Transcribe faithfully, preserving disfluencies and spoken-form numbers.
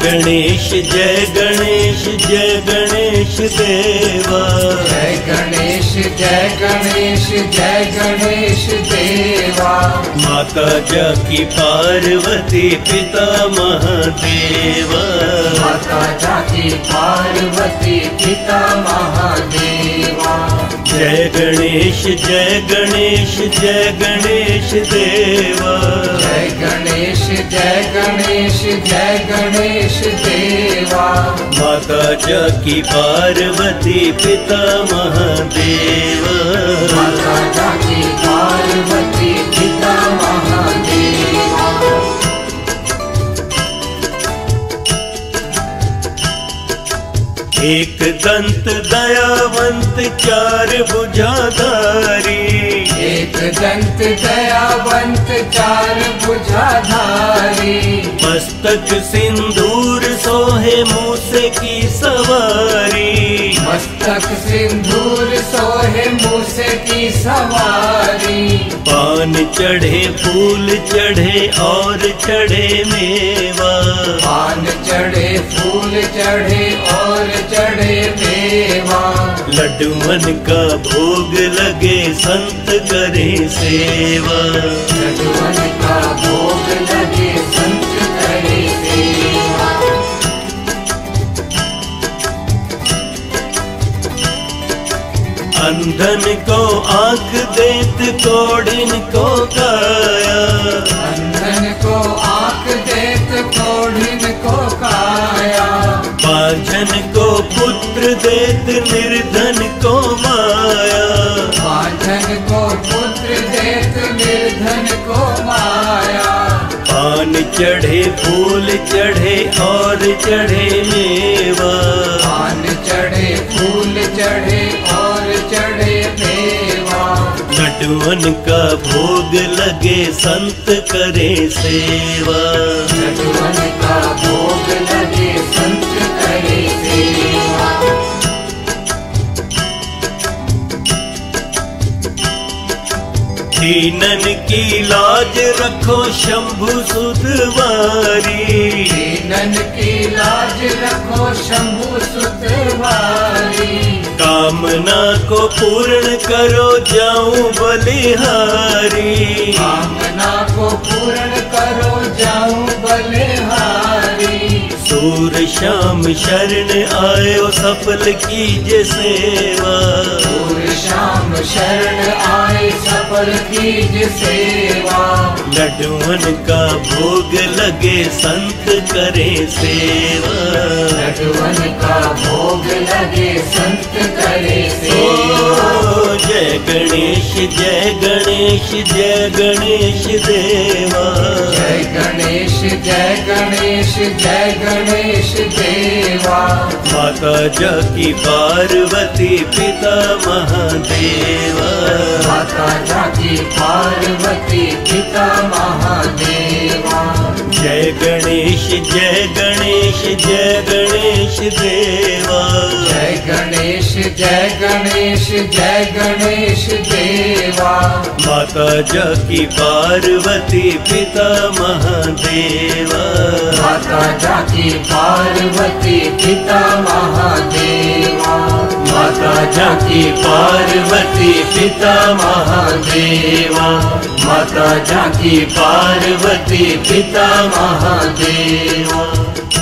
गणेश जय गणेश जय गणेश देवा। जय गणेश जय गणेश जय गणेश देवा। माता जाकी पार्वती पिता महादेवा। माता जाकी पार्वती पिता महादेवा। जय गणेश जय गणेश जय गणेश देवा। जय गणेश जय गणेश जय गणेश देवा। माता जाकी पार्वती पिता महादेवा। माता जाकी पार्वती पिता महादेवा। एक दंत दयावंत चार भुजाधारी। एक दंत दयावंत चार भुजाधारी। मस्तक सिंदूर सोहे मूसे की सवारी। मस्तक सिंदूर सोहे मूसे की सवारी। पान चढ़े फूल चढ़े और चढ़े मेवा। पान चढ़े फूल चढ़े और चढ़े मेवा। लड्डूमन का भोग लगे संत करे सेवा। लड्डूमन का भोग लगे संत करे सेवा। अंधन को आँख देत कोढ़िन को काया। अंधन को आँख देत कोढ़िन को काया। बांझन को पुत्र देत निर्धन को माया। बांझन को पुत्र देत निर्धन को माया। पान चढ़े फूल चढ़े और चढ़े मेवा। पान चढ़े फूल चढ़े और चढ़े मेवा। लड्डूअन का भोग लगे संत करे सेवा। लड्डूअन का भोग लगे संत करे सेवा। दीनन की लाज रखो शंभु सुधवारी। दीनन की लाज रखो शंभु सुतवारी। कामना को पूर्ण करो जाऊं बलिहारी। कामना को पूर्ण करो जाऊं बलिहारी। सूर श्याम शरण आयो सफल कीजे सेवा। सूर श्याम शरण आए सफल कीज सेवा। लड्डूअन का भोग लगे संत करे सेवा। लड्डूअन का भोग लगे संत करे सेवा। ओ जय गणेश जय गणेश जय गणेश देवा। जय गणेश जय गणेश जय गणेश देवा। माता जाकी पार्वती पिता महादेवा। माता जाकी पार्वती पिता महादेवा। जय गणेश जय गणेश जय गणेश देवा। जय गणेश जय गणेश जय गणेश देवा। माता जाकी पार्वती पिता महादेवा। माता जाकी पार्वती पिता महादेवा। माता जाकी पार्वती पिता महादेवा। माता जाकी पार्वती पिता महादेवा।